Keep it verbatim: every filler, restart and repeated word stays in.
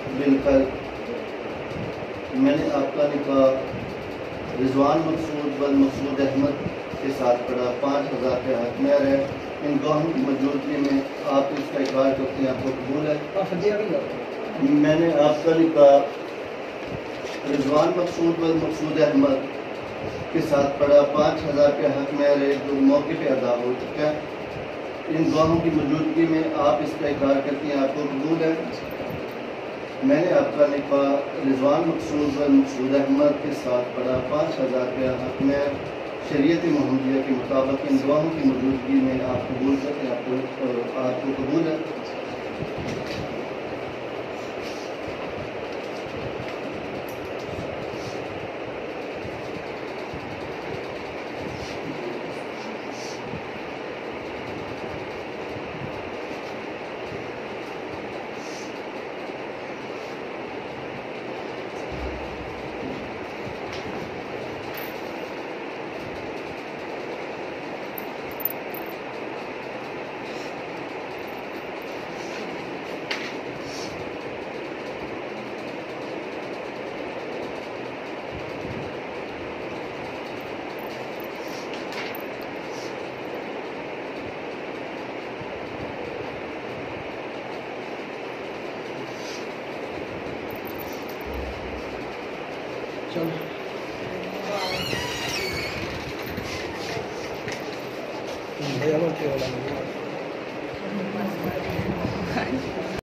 مل کر میں نے آپ کا نکاح رضوان مقصود بل مقصود احمد کے ساتھ پڑھا. پانچ ہزار کے حق مہر ہے. ان گواہوں کی موجودگی میں آپ اس کا اقرار کرتے ہیں آپ کو قبول ہے؟ میں نے آپ کا نکاح رضوان مقصود بل مقصود احمد کے ساتھ پڑھا. پانچ ہزار کے حق مہر ہے جو موقع پہ ادا ہو چکا ہے. ان گواہوں کی موجودگی میں آپ اس کا اقرار کرتے ہیں آپ کو قبول ہے؟ میں نے آپ کا نکاح رضوان مقصود بل مقصود احمد کے ساتھ پڑھا. پانچ ہزار کے حق مہر شریعت محمدیہ کے مطابق ان گواہوں کی موجودگی میں آپ قبول کرتے ہیں آپ کو آپ کو قبول ہے؟ چلو